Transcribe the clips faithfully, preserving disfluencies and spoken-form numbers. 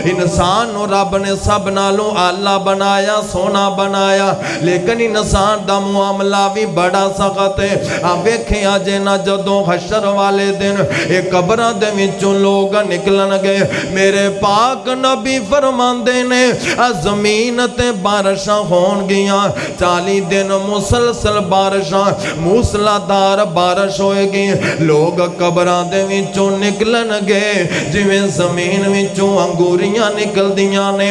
انسان نو رب نے سب نالوں آلہ بنایا سونا بنایا لیکن انسان دا معاملہ بھی بڑا سخت ہے اب ویکھیں آجے نہ جدوں حشر والے دن ایک قبران دے وچوں لوگ نکلن گئے میرے پاک نبی فرماندے نے زمین تے بارشاں ہون گیاں چالی دن مسلسل بارشاں موسلا دار بارش ہوئے گی لوگ قبران دے وچوں نکلن گئے جویں زمین وچوں انگوریاں نکل دیاں نے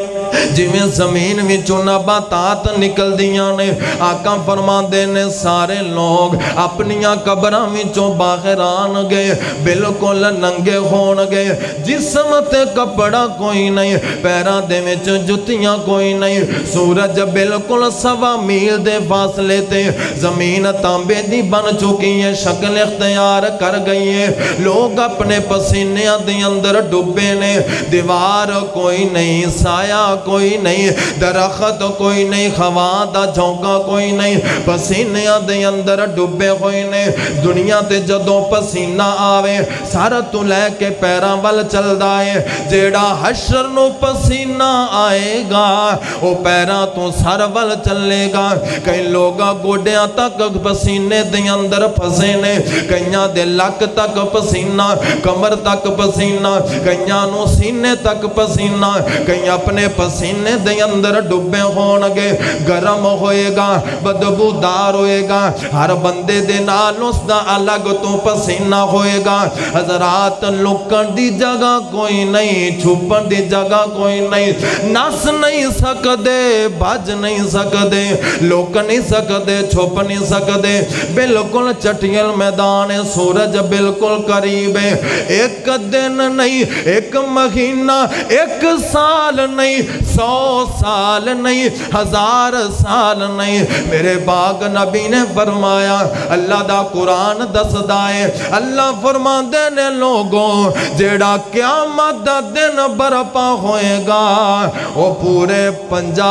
جویں زمین وچوں نباتات نکل دیاں نے آقا فرماندے نے سارے لوگ اپنیاں قبراں وچوں باہر آن گئے بالکل ننگے ہون گئے جسم تے کپڑا کوئی نہیں پیراں دے وچ جتیاں کوئی نہیں سورج بالکل سوا میل دے فاصلے تے زمین تانبے دی بن چکی ہے شکل اختیار کر گئی ہے لوگ اپنے پسینیاں دے اندر ڈوبے نے دیوار کوئی نہیں سایہ کوئی نہیں درخت کوئی نہیں خواہ دا جھونکا کوئی نہیں پسینیاں دے اندر ڈوبے ہوئے نے دنیا تے جدوں پسینہ آوے سارا تو لے کے پیراں وال چل دائے جیڑا حشر نو پسینہ آئے گا وہ پیراں تو سار وال چلے گا کئی لوگا گوڑیاں تک پسینے دے اندر پھسے نے کئیاں دے لک تک پسینہ کمر تک پسینہ کئیاں نو سینے تک پسینہ کئی اپنے پسینے دے اندر ڈوبے ہونگے گرم ہوئے گا بدبو دار ہوئے گا ہر بندے دے نال اس دا الگ تو پسینہ ہوئے گا حضرات لکن دی جگہ کوئی نہیں چھپن دی جگہ کوئی نہیں نس نہیں سکدے بھج نہیں سکدے لوک نہیں سکدے چھپ نہیں سکدے بالکل چٹیل میدان سورج بالکل قریب ہے ایک دن نہیں ایک مہینہ ایک سال نہیں سو سال نہیں ہزار سال نہیں میرے باغ نبی نے فرمایا اللہ دا قرآن دس دائے اللہ فرما دینے لوگوں جیڑا قیامت دا دن برپا ہوئے گا وہ پورے پنجا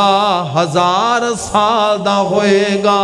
ہزار سال دا ہوئے گا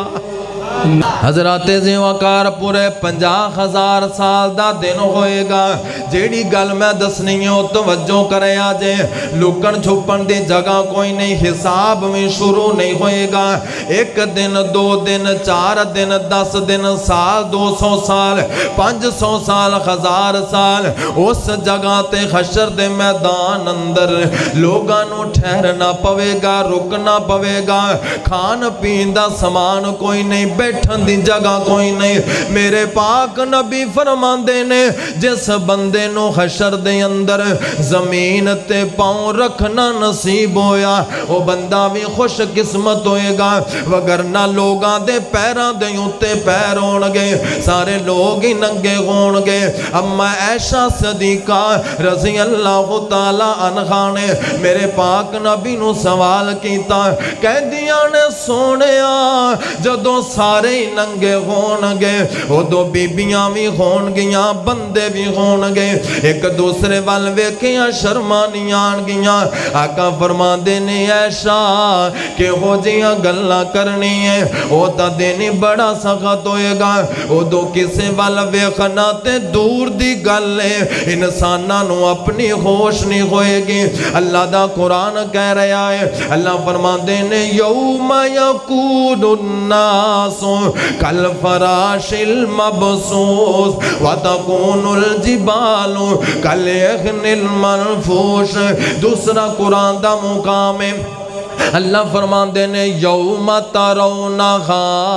حضرات زیوکار پورے پنجا ہزار سال دا دن ہوئے گا جیڑی گل میں دسنی ہو توجہ کرے آجے لکن چھپن دی جگہ کوئی نہیں حساب میں شروع نہیں ہوئے گا ایک دن دو دن چار دن دس دن سال دو سو سال پانچ سو سال ہزار سال اس جگہ تے حشر دے میدان اندر لوگانو ٹھہرنا پوے گا رکنا پوے گا کھان پیندہ سامان کوئی نہیں بیٹھن دی جگہ کوئی نہیں میرے پاک نبی فرماندے نے جس بندے نو حشر دے اندر زمین تے پاؤں رکھنا نصیب ہویا وہ بندہ بھی خوش قسمت ہوئے گا وگرنہ لوگاں دے پیران دے اتے پیر ہونگے سارے لوگ ہی ننگے ہونگے اما عائشہ صدیقہ رضی اللہ تعالیٰ عنہ نے میرے پاک نبی نو سوال کیتا کہہ دیا نے سونیا جدوں سارے ہی ننگے ہونگے وہ دو بیبیاں بھی ہونگیاں بندے بھی ہونگے ایک دوسرے والوے کیا شرمانیاں گیاں آقا فرما دینے ایشا کہ ہو جیاں گلہ کرنی ہے وہ تا دینی بڑا سخت ہوئے گا وہ دو کسے والوے خناتے دور دی گلے انسانہ نو اپنی ہوش نہیں ہوئے گی اللہ دا قرآن کہہ رہا ہے اللہ فرما دینے یوم یکون الناس کل فراش المبسوس وتکون الجبال کل اخن المنفوش دوسرا قرآن دا مقام ہے اللہ فرمان دینے یوم ترونہا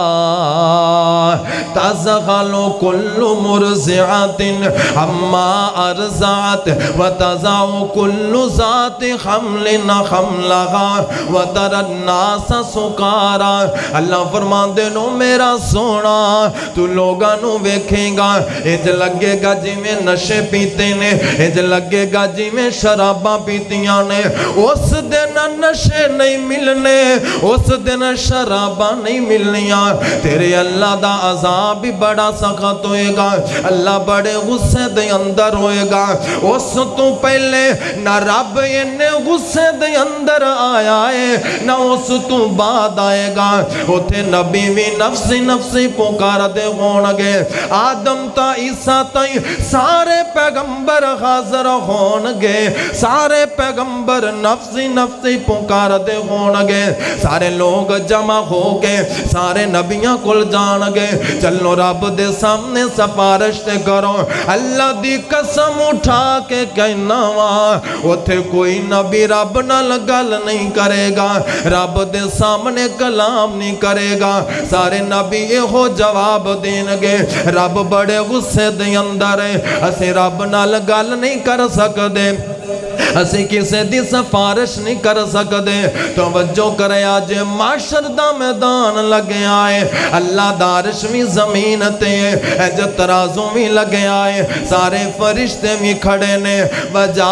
تزغلو کل مرزعات اما ارزعت وتزعو کل ذات حمل حملہا وتر الناس سکارا اللہ فرمان دینو میرا سونا تو لوگانو بیکھیں گا اج لگے گا جی میں نشے پیتے نے اج لگے گا جی میں شرابہ پیتیاں نے اس دن نشے نہیں نہیں ملنے، اس دن شراباں نہیں ملنیاں، تیرے اللہ دا عذاب بھی بڑا سخت ہوئے گا، اللہ بڑے غصے دے اندر ہوئے گا۔ اس تو پہلے نہ رب انہیں غصے دے اندر آیا ہے نہ اس تو بعد آئے گا، اتھے نبی بھی نفسی نفسی پکار دے ہونگے، آدم تا عیسیٰ تائیں سارے پیغمبر حاضر ہونگے، سارے پیغمبر نفسی نفسی پکار دے ہونگے، سارے لوگ جمع ہو کے سارے نبیاں کل جانگے، چلو رب دے سامنے سفارش تے کرو، اللہ دی قسم اٹھا کے کہنا وہاں اتھے کوئی نبی رب نال گل نہیں کرے گا، رب دے سامنے کلام نہیں کرے گا، سارے نبی یہ ہو جواب دینگے رب بڑے غصے دے اندر ہے، اسے رب نال گل نہیں کر سکتے، اسی کسے دی سفارش نہیں کر سکتے۔ توجہ کرے آج معاشر دا میدان لگے آئے، اللہ دارش بھی زمین تے جو ترازوں بھی لگے آئے، سارے فرشتے بھی کھڑے نے، وجا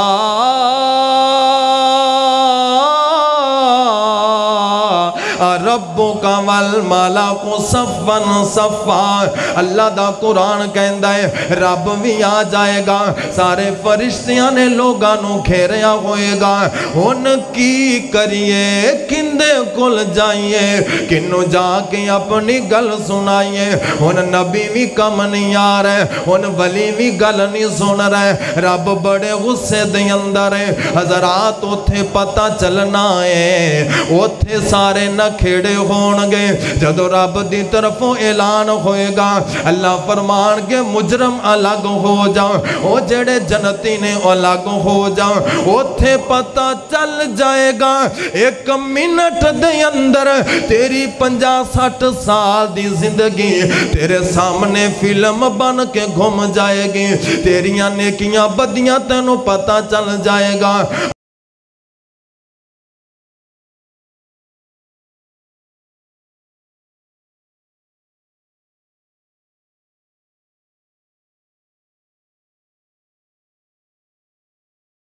ربک والملک صفا صفا، اللہ دا قرآن کہندا ہے رب بھی آ جائے گا، سارے فرشتیاں نے لوگاں نو گھیریا ہوئے گا، ان کی کریے کندے کل جائیے، کنو جا کے اپنی گل سنائیے، ان نبی بھی کم نہیں آ رہے، ان ولی بھی گل نہیں سن رہے، رب بڑے غصے دے اندر ہے، حضرات اتھے پتہ چلنا ہے، اتھے سارے نہ کھیڑے ہونگے، جدو رب دی طرفوں اعلان ہوئے گا، اللہ فرمان کے مجرم الگ ہو جاؤ، او جڑے جنتی نے الگ ہو جاؤ، اتھے پتہ چل جائے گا، ایک منٹ دے اندر تیری پنجا ساٹھ سال دی زندگی تیرے سامنے فلم بن کے گھوم جائے گی، تیریاں نیکیاں بدیاں تینوں پتہ چل جائے گا۔